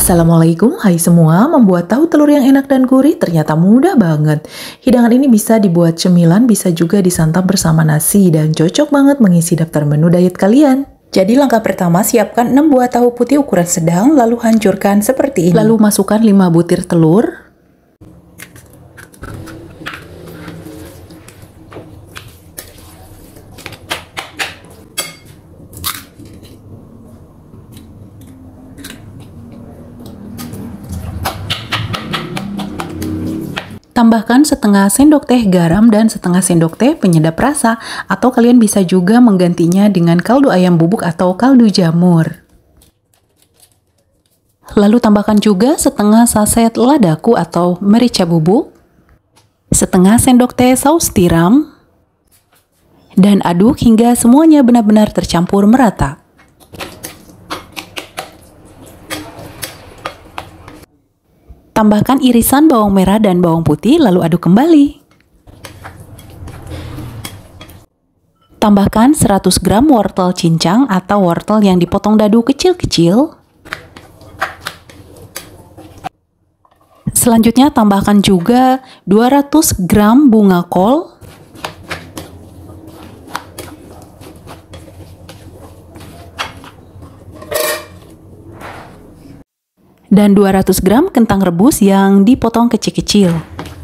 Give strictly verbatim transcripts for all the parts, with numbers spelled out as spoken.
Assalamualaikum, hai semua. Membuat tahu telur yang enak dan gurih ternyata mudah banget. Hidangan ini bisa dibuat cemilan, bisa juga disantap bersama nasi, dan cocok banget mengisi daftar menu diet kalian. Jadi langkah pertama, siapkan enam buah tahu putih ukuran sedang, lalu hancurkan seperti ini. Lalu masukkan lima butir telur. Tambahkan setengah sendok teh garam dan setengah sendok teh penyedap rasa, atau kalian bisa juga menggantinya dengan kaldu ayam bubuk atau kaldu jamur. Lalu tambahkan juga setengah saset ladaku atau merica bubuk, setengah sendok teh saus tiram, dan aduk hingga semuanya benar-benar tercampur merata. Tambahkan irisan bawang merah dan bawang putih, lalu aduk kembali. Tambahkan seratus gram wortel cincang atau wortel yang dipotong dadu kecil-kecil. Selanjutnya tambahkan juga dua ratus gram bunga kol. Dan dua ratus gram kentang rebus yang dipotong kecil-kecil.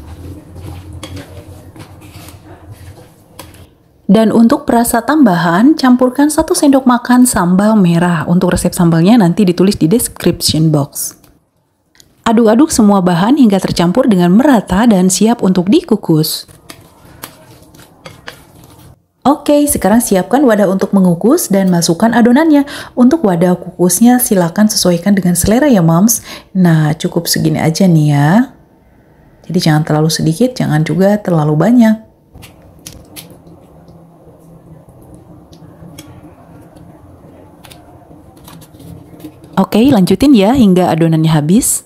Dan untuk perasa tambahan, campurkan satu sendok makan sambal merah. Untuk resep sambalnya nanti ditulis di description box. Aduk-aduk semua bahan hingga tercampur dengan merata dan siap untuk dikukus. Oke, sekarang siapkan wadah untuk mengukus dan masukkan adonannya. Untuk wadah kukusnya silakan sesuaikan dengan selera ya moms. Nah, cukup segini aja nih ya. Jadi jangan terlalu sedikit, jangan juga terlalu banyak. Oke, lanjutin ya hingga adonannya habis.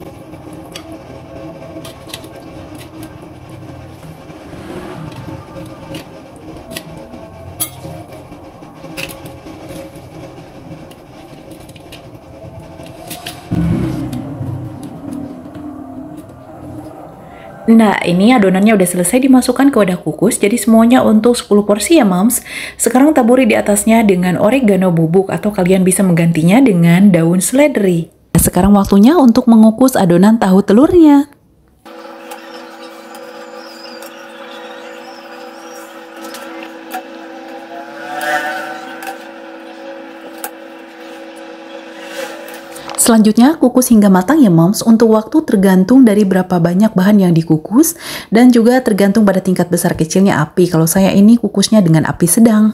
Nah, ini adonannya udah selesai dimasukkan ke wadah kukus, jadi semuanya untuk sepuluh porsi ya moms. Sekarang taburi di atasnya dengan oregano bubuk atau kalian bisa menggantinya dengan daun seledri. Sekarang waktunya untuk mengukus adonan tahu telurnya. Selanjutnya, kukus hingga matang ya moms. Untuk waktu tergantung dari berapa banyak bahan yang dikukus dan juga tergantung pada tingkat besar kecilnya api. Kalau saya ini kukusnya dengan api sedang.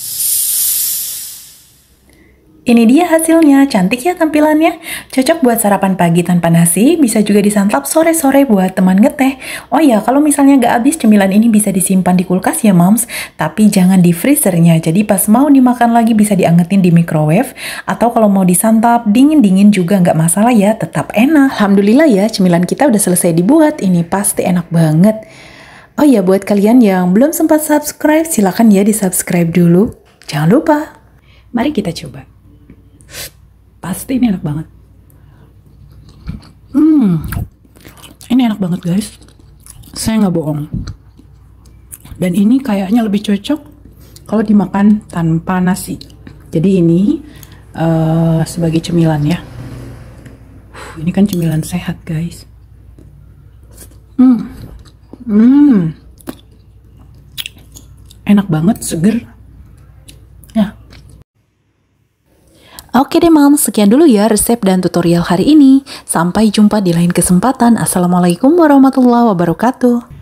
Ini dia hasilnya, cantik ya tampilannya. Cocok buat sarapan pagi tanpa nasi, bisa juga disantap sore-sore buat teman ngeteh. Oh ya, kalau misalnya nggak habis, cemilan ini bisa disimpan di kulkas ya moms, tapi jangan di freezernya. Jadi pas mau dimakan lagi bisa diangetin di microwave, atau kalau mau disantap dingin-dingin juga nggak masalah ya, tetap enak. Alhamdulillah ya, cemilan kita udah selesai dibuat, ini pasti enak banget. Oh ya, buat kalian yang belum sempat subscribe, silakan ya di subscribe dulu. Jangan lupa. Mari kita coba. Pasti ini enak banget. Hmm, ini enak banget guys. Saya nggak bohong. Dan ini kayaknya lebih cocok kalau dimakan tanpa nasi. Jadi ini uh, sebagai cemilan ya. Uh, ini kan cemilan sehat guys. Hmm, hmm, enak banget, seger. Ya. Oke deh moms, sekian dulu ya resep dan tutorial hari ini. Sampai jumpa di lain kesempatan. Assalamualaikum warahmatullahi wabarakatuh.